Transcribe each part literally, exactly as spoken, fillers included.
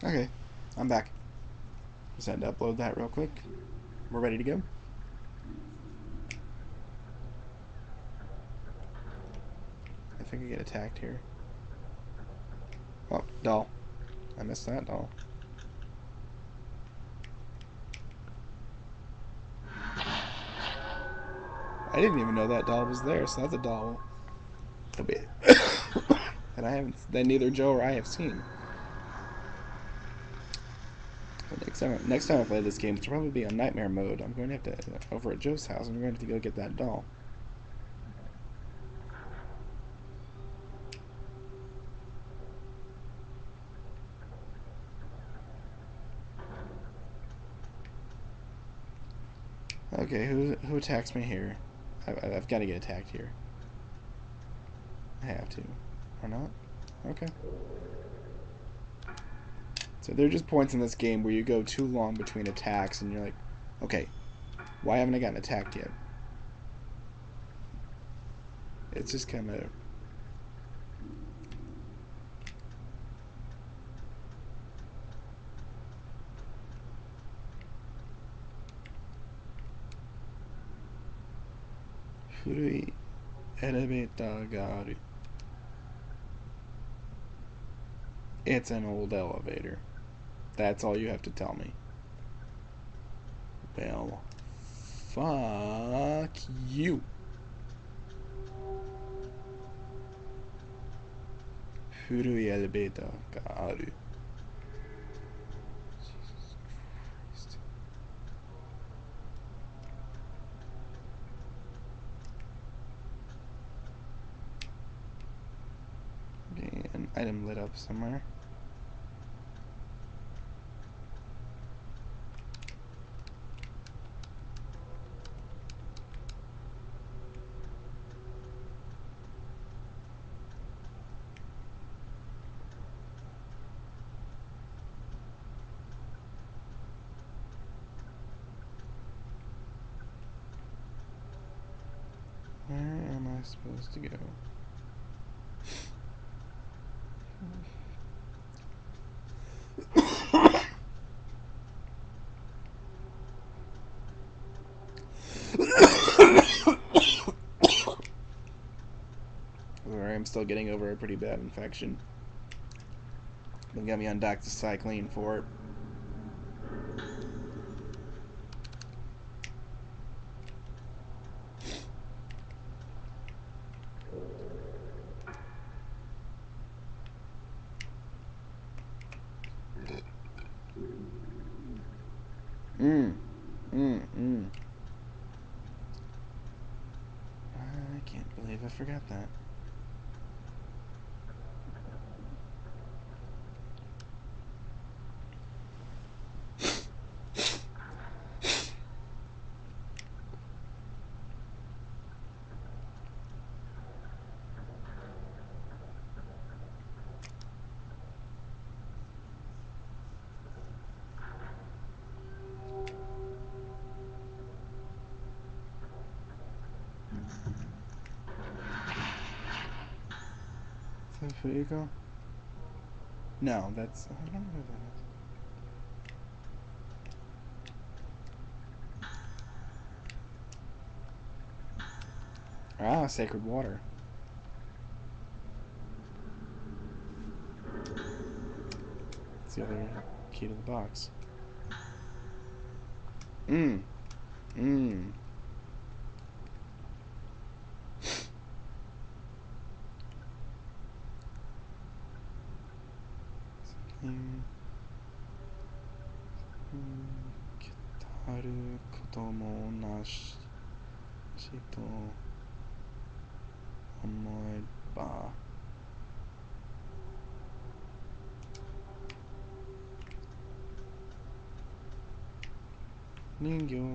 Okay, I'm back. Just had to upload that real quick. We're ready to go. I think I get attacked here. Oh, doll. I missed that doll. I didn't even know that doll was there, so that's a doll that I haven't, that neither Joe or I have seen. But next time, next time I play this game, which will probably be on nightmare mode, I'm going to have to over at Joe's house. I'm going to have to go get that doll. Okay, who who attacks me here? I, I've got to get attacked here. I have to, or not? Okay. So there are just points in this game where you go too long between attacks, and you're like, okay, why haven't I gotten attacked yet? It's just kind of... Furui elevator ga aru. It's an old elevator. That's all you have to tell me. Well, fuck you. Furui elevator ga aru. Jesus Christ. Okay, an item lit up somewhere. Where am I supposed to go? Sorry, I'm still getting over a pretty bad infection. They got me on doxycycline for it. Mmm. Mmm. Mmm. I can't believe I forgot that. Is that Fuyuko? No, that's... I don't know who that is. Ah, sacred water. It's the other key to the box. Mmm. Mmm. Something... 語ることもなしと思えば人形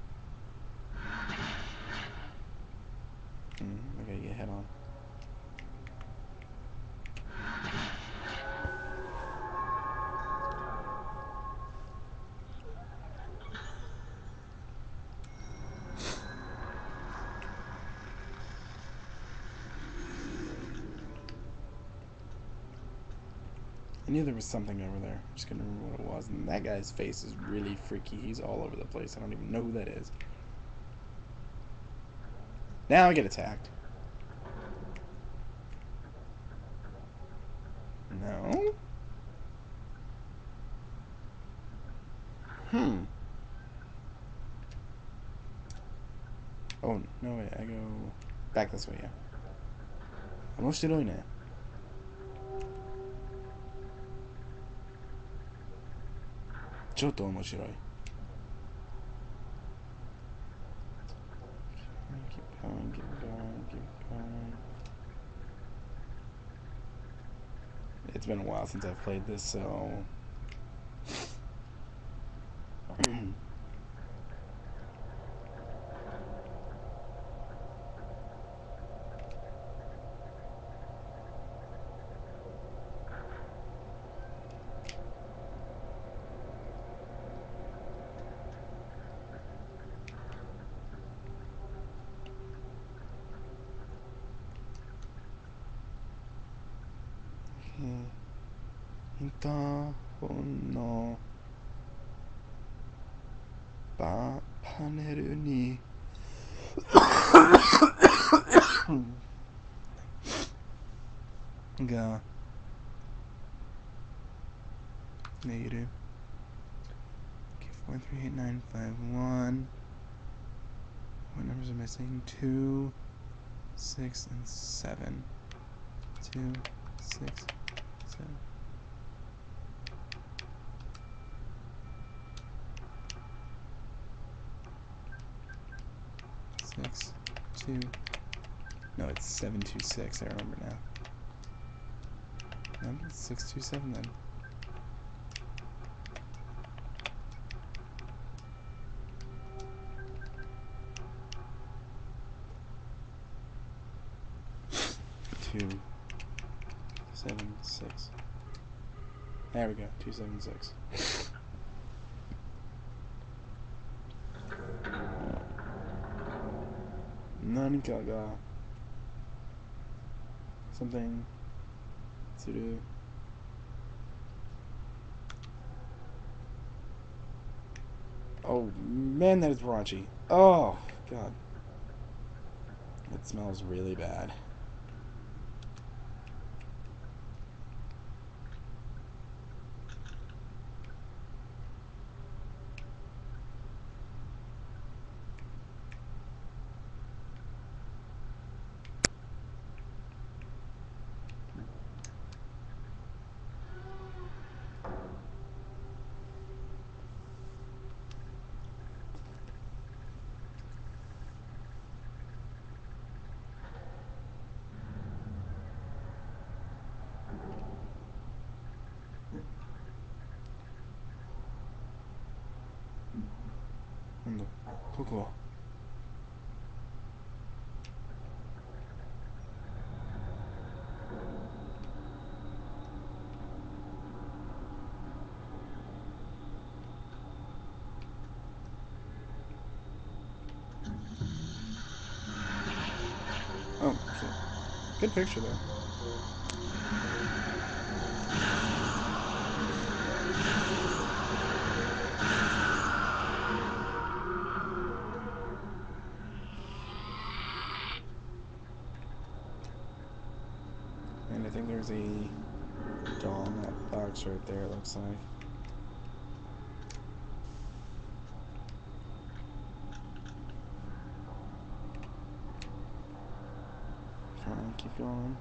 Mm, I gotta get head on. knew there was something over there. I just couldn't remember what it was. And that guy's face is really freaky. He's all over the place. I don't even know who that is. Now I get attacked. No? Hmm. Oh, no, wait. I go back this way, yeah. 面白いね。ちょっと面白い。Keep going, keep going, keep going. It's been a while since I've played this, so...インターホンのパパネルにがnegative four three eight nine five one. What numbers am I missing? Two, six, and seven. Two, six, seven. Six, two. No, it's seven two six. I remember now. No, it's six two seven then. Two, seven, six. There we go. Two, seven, six. Nanika ga something to do. Oh man, that is raunchy. Oh god, it smells really bad. Cool. Oh, shit. Good picture though. And I think there's a doll in that box right there, it looks like. Come on, keep going.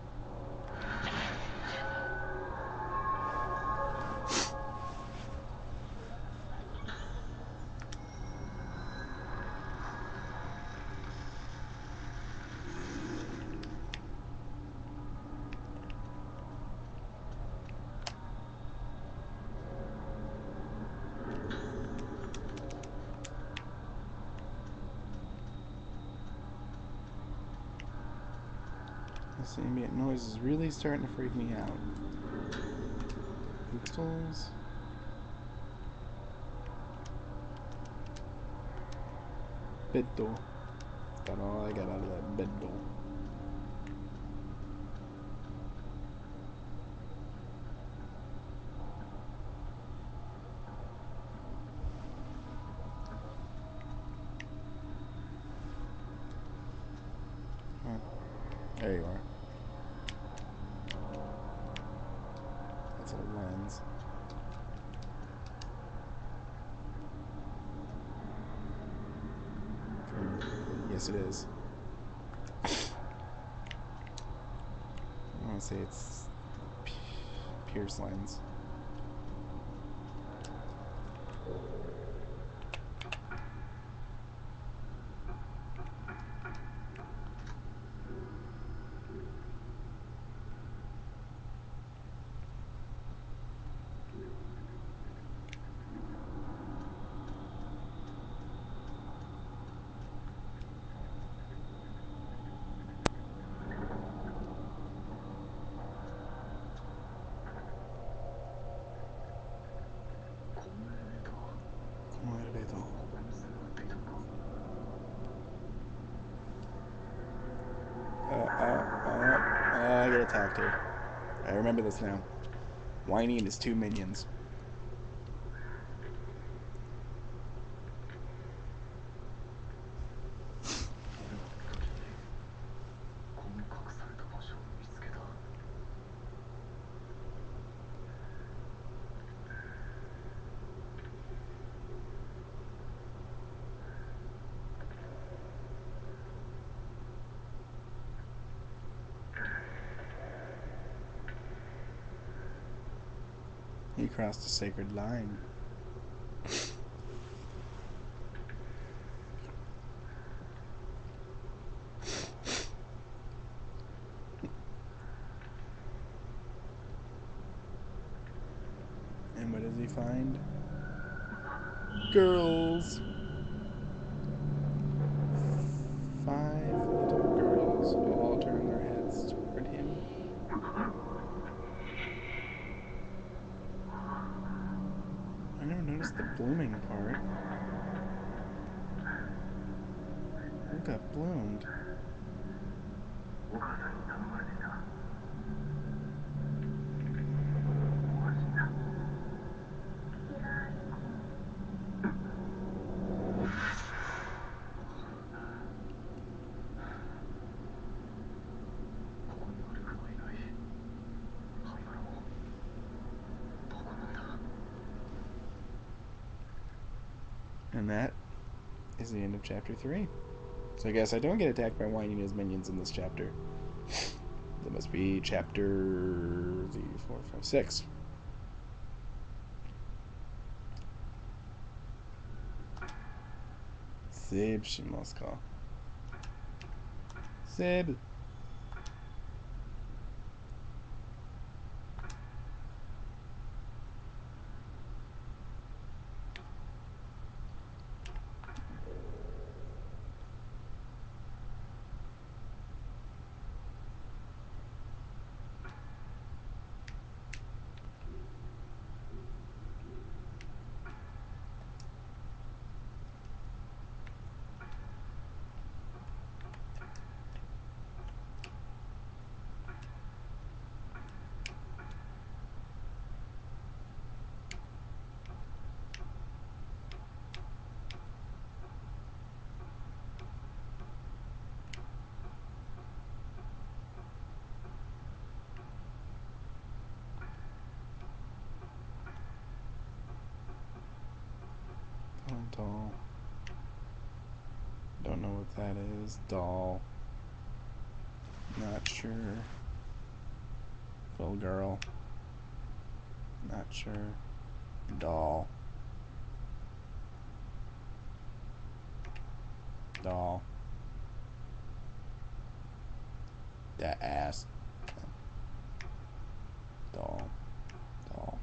This ambient noise is really starting to freak me out. Pixels. Beddo. Got all I got out of that beddo. There you are. That's a lens. Yes, it is. I want to say it's Pierce lens. Uh, uh, uh, uh, I get attacked here. I remember this now. Whiny and his two minions. He crossed a sacred line. And what does he find? Girls! Five little girls who all turn their heads toward him. I never noticed the blooming part. Who got bloomed? And that is the end of chapter three. So I guess I don't get attacked by Whiny and his minions in this chapter. That must be chapter three, four, five, six. Seb Shimoska. Seb. Oh, doll. Don't know what that is. Doll. Not sure. Little girl. Not sure. Doll. Doll. That ass. Doll. Doll.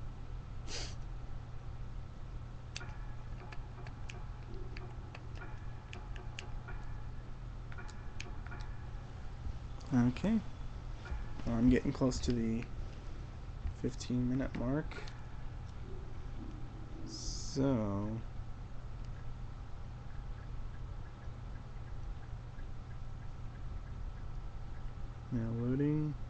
Okay. Well, I'm getting close to the fifteen minute mark. So now loading.